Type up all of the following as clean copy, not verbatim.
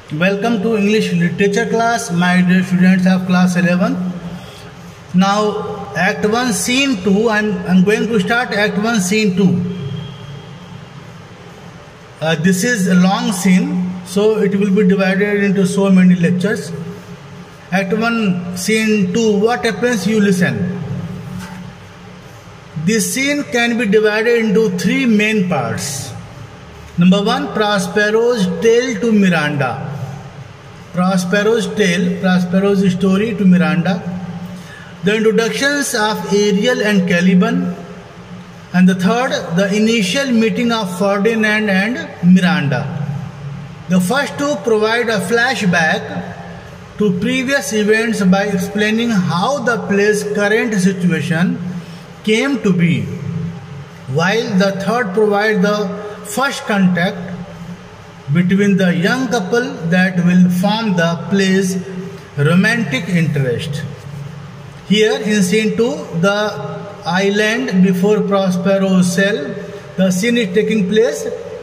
Welcome to English literature class, my dear students of class 11. Now Act 1 Scene 2, I'm going to start Act 1 Scene 2. This is a long scene, so it will be divided into so many lectures. Act 1 Scene 2, what happens, you listen. This scene can be divided into three main parts. Number 1, Prospero's tale to Miranda. Prospero's story to Miranda. The introductions of Ariel and Caliban. And the third, the initial meeting of Ferdinand and Miranda. The first two provide a flashback to previous events by explaining how the play's current situation came to be, while the third provides the first contact between the young couple that will form the play's romantic interest. Here in scene 2, the island before Prospero's cell, the scene is taking place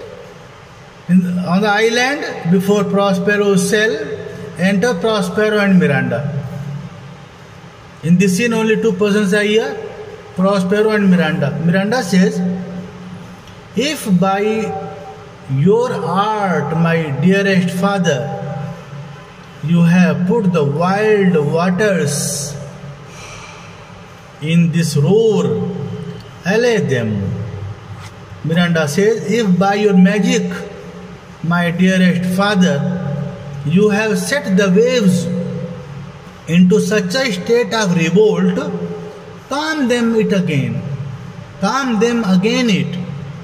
on the island before Prospero's cell. Enter Prospero and Miranda. In this scene only two persons are here, Prospero and Miranda. Miranda says, "If by your art, my dearest father, you have put the wild waters in this roar, allay them." Miranda says, "If by your magic, my dearest father, you have set the waves into such a state of revolt, calm them again it.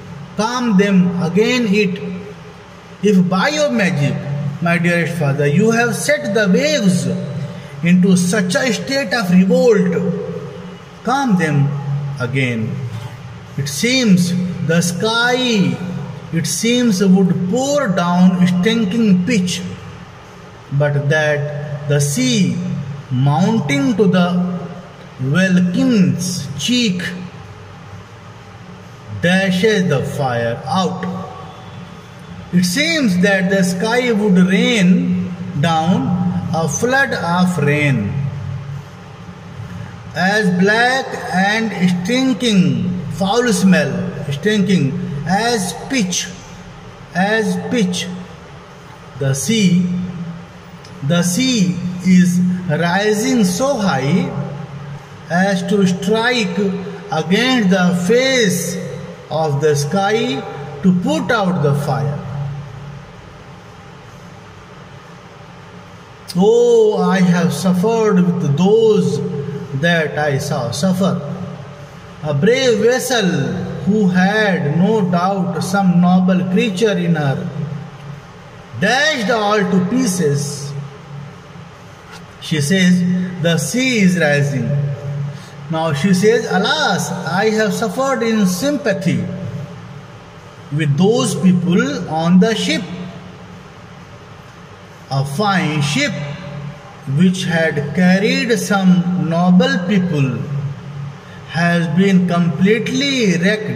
If by your magic, my dearest father, you have set the waves into such a state of revolt, calm them again. It seems the sky, would pour down stinking pitch, but that the sea, mounting to the welkin's cheek, dashes the fire out. It seems that the sky would rain down a flood of rain, as black and stinking, foul smell, stinking as pitch. The sea is rising so high as to strike against the face of the sky to put out the fire. Oh, I have suffered with those that I saw suffer. A brave vessel who had no doubt some noble creature in her, dashed all to pieces." She says, the sea is rising. Now she says, "Alas, I have suffered in sympathy with those people on the ship. A fine ship which had carried some noble people has been completely wrecked.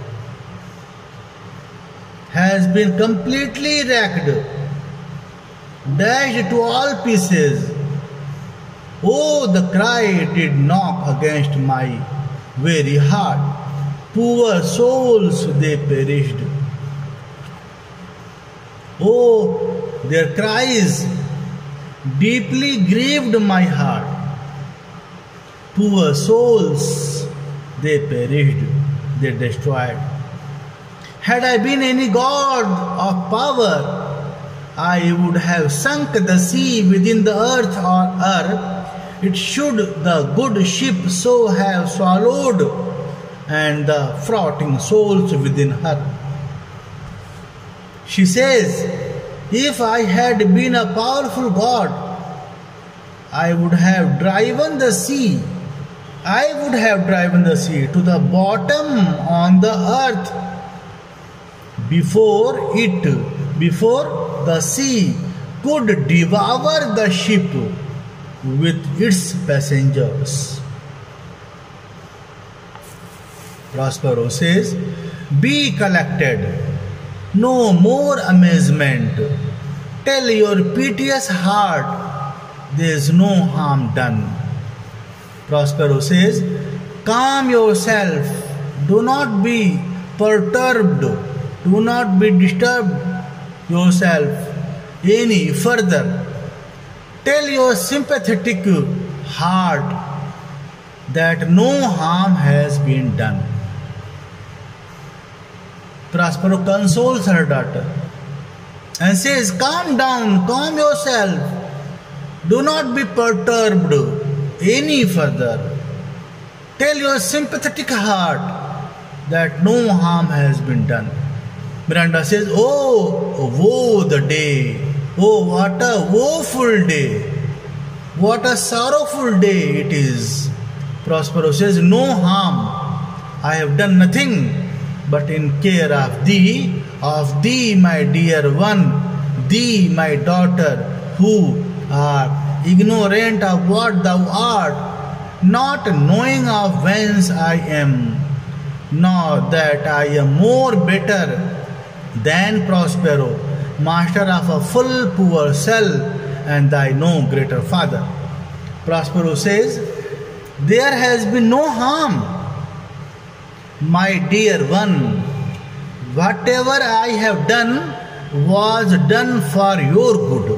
Dashed to all pieces. Oh, the cry did knock against my very heart. Poor souls, they perished. Oh, their cries deeply grieved my heart. Poor souls, they perished, they destroyed. Had I been any god of power, I would have sunk the sea within the earth or earth. It should the good ship so have swallowed, and the frothing souls within her." She says, "If I had been a powerful god, I would have driven the sea to the bottom on the earth before the sea could devour the ship with its passengers." Prospero says, "Be collected. No more amazement. tell your piteous heart there is no harm done. Prospero says, calm yourself, do not be perturbed, do not be disturbed yourself any further. Tell your sympathetic heart that no harm has been done. Prospero consoles her daughter and says, calm down, calm yourself, do not be perturbed any further. Tell your sympathetic heart that no harm has been done. Miranda says, oh, woe the day, oh, what a woeful day, what a sorrowful day it is. Prospero says, no harm, I have done nothing but in care of thee, my dear one, thee, my daughter, who art ignorant of what thou art, not knowing of whence I am, nor that I am more better than Prospero, master of a full poor cell, and thy no greater father. Prospero says, there has been no harm, my dear one. Whatever I have done was done for your good.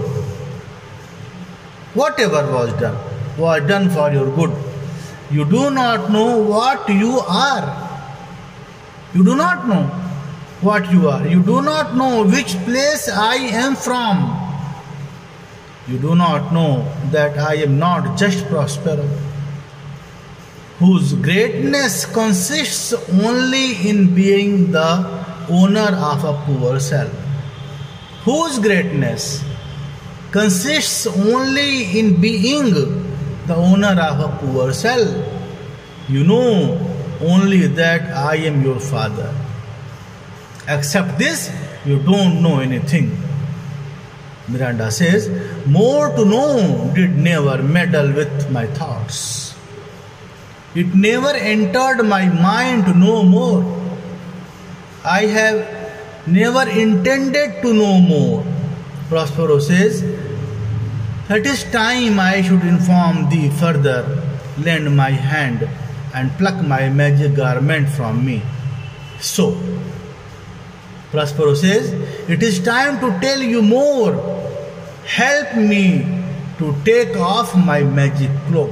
Whatever was done for your good. You do not know what you are. You do not know what you are. You do not know which place I am from. You do not know that I am not just Prospero, whose greatness consists only in being the owner of a poor cell. Whose greatness consists only in being the owner of a poor cell. You know only that I am your father. Except this, you don't know anything. Miranda says, more to know did never meddle with my thoughts. It never entered my mind to know more. I have never intended to know more. Prospero says, it is time I should inform thee further. Lend my hand and pluck my magic garment from me. So, Prospero says, it is time to tell you more. Help me to take off my magic cloak.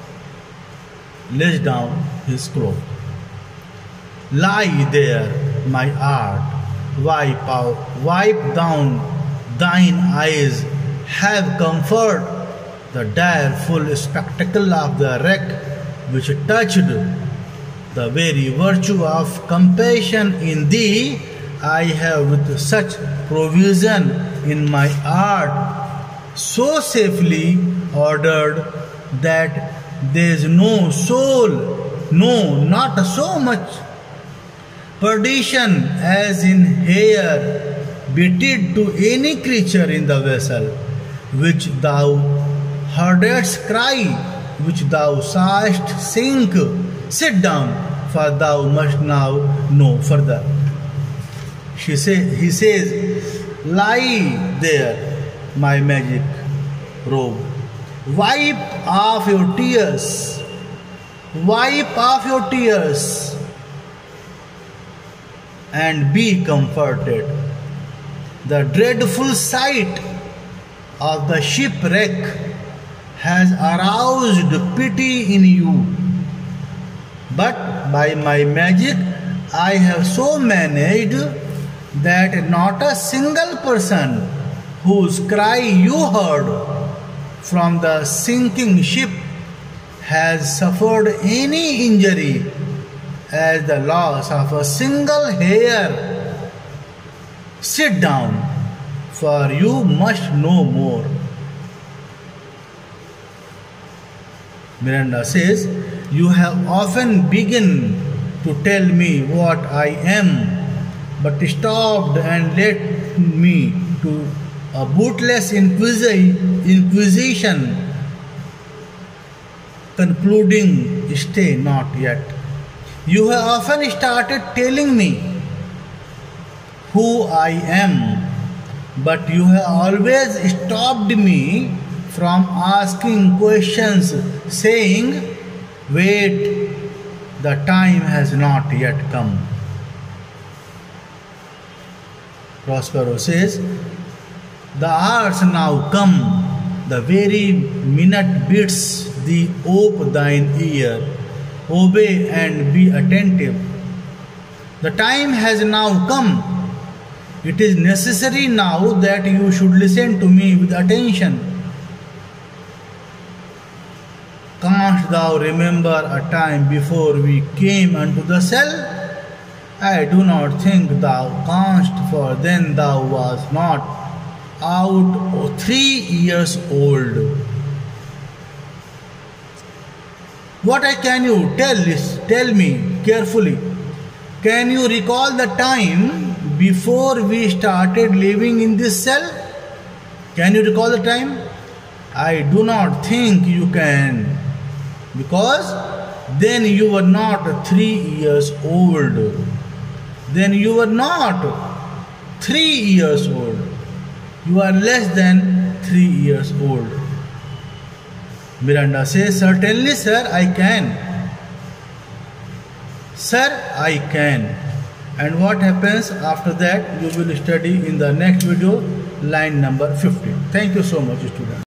Lays down his cloak. Lie there, my art. Wipe down thine eyes. Have comfort. The direful spectacle of the wreck which touched the very virtue of compassion in thee, I have with such provision in my art so safely ordered that there is no soul, no, not so much perdition as in hair betid to any creature in the vessel, which thou heardest cry, which thou sawest sink. Sit down, for thou must now know further. He says, lie there, my magic robe. Wipe off your tears. Wipe off your tears and be comforted. The dreadful sight of the shipwreck has aroused pity in you. But by my magic, I have so managed that not a single person whose cry you heard from the sinking ship has suffered any injury as the loss of a single hair. Sit down, for you must know more. Miranda says, you have often begun to tell me what I am, but stopped and led me to a bootless inquisition, concluding, stay not yet. You have often started telling me who I am, but you have always stopped me from asking questions, saying, wait, the time has not yet come. Prospero says, the hours now come, the very minute bids thee ope thine ear, obey and be attentive. The time has now come. It is necessary now that you should listen to me with attention. Canst thou remember a time before we came unto the cell? I do not think thou canst, for then thou wast not out 3 years old. What can you tell me carefully? Can you recall the time before we started living in this cell? Can you recall the time? I do not think you can, because then you were not 3 years old. Then you were not 3 years old. You are less than 3 years old. Miranda says, certainly, sir, I can. Sir, I can. And what happens after that, you will study in the next video, line number 50. Thank you so much, students.